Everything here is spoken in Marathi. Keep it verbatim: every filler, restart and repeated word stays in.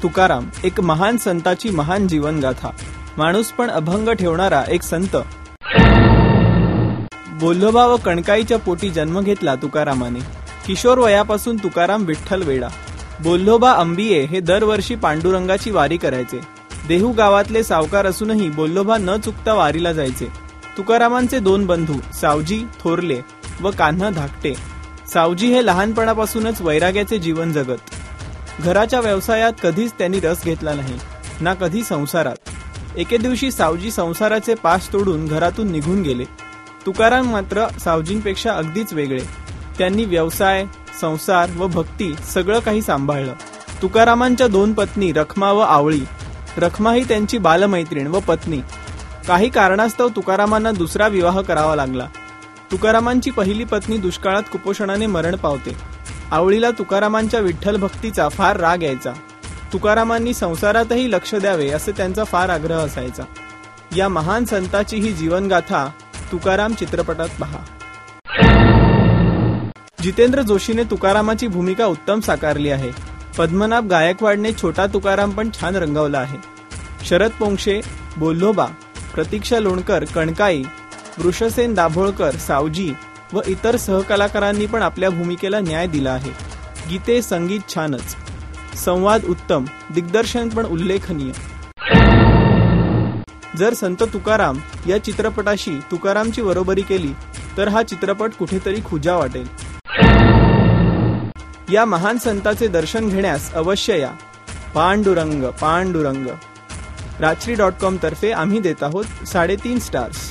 तुकाराम एक महान संताची महान जीवनगाथा, माणूस पण अभंग ठेवणारा एक संत। बोल्लोबा व कणकाईच्या पोटी जन्म घेतला तुकारामाने। किशोर वयापासून तुकाराम विठ्ठल वेडा। बोल्लोबा अंबिये हे दरवर्षी पांडुरंगाची वारी करायचे। देहू गावातले सावकार असूनही बोल्लोबा न चुकता वारीला जायचे। तुकारामांचे दोन बंधू सावजी थोरले व कान्हा धाकटे। सावजी हे लहानपणापासूनच वैराग्याचे जीवन जगत। घराच्या व्यवसायात कधीच त्यांनी रस घेतला नाही, ना कधी संसारात। एके दिवशी सावजी संसाराचे पास तोडून घरातून निघून गेले। तुकाराम मात्र सावजींपेक्षा अगदीच वेगळे। त्यांनी व्यवसाय, संसार व भक्ती सगळं काही सांभाळलं। तुकारामांच्या दोन पत्नी रखमा व आवळी। रखमा ही त्यांची बालमैत्रीण व पत्नी। काही कारणास्तव तुकारामांना दुसरा विवाह करावा लागला। तुकारामांची पहिली पत्नी दुष्काळात कुपोषणाने मरण पावते। आवळीला तुकारामांच्या विठ्ठल भक्तीचा फार राग यायचा। तुकारामांनी संसारातही लक्ष द्यावे असे त्यांचा फार आग्रह असायचा। या महान संताची ही जीवनगाथा तुकाराम चित्रपटात पहा। जितेंद्र जोशीने तुकारामाची भूमिका उत्तम साकारली आहे। पद्मनाभ गायकवाडने छोटा तुकाराम पण छान रंगवला आहे। शरद पोंक्षे बोल्लोबा, प्रतीक्षा लोणकर कणकाई, वृषसेन दाभोळकर सावजी व इतर सहकलाकारांनी पण आपल्या भूमिकेला न्याय दिला आहे। गीते संगीत छानच, संवाद उत्तम, दिग्दर्शन पण उल्लेखनीय। जर संत तुकाराम या चित्रपटाशी तुकारामची बरोबरी केली तर हा चित्रपट कुठेतरी खुजा वाटेल। या महान संताचे दर्शन घेण्यास अवश्य या। पांडुरंग पांडुरंग। राजश्री डॉट कॉम तर्फे आम्ही देत आहोत साडेतीन स्टार्स।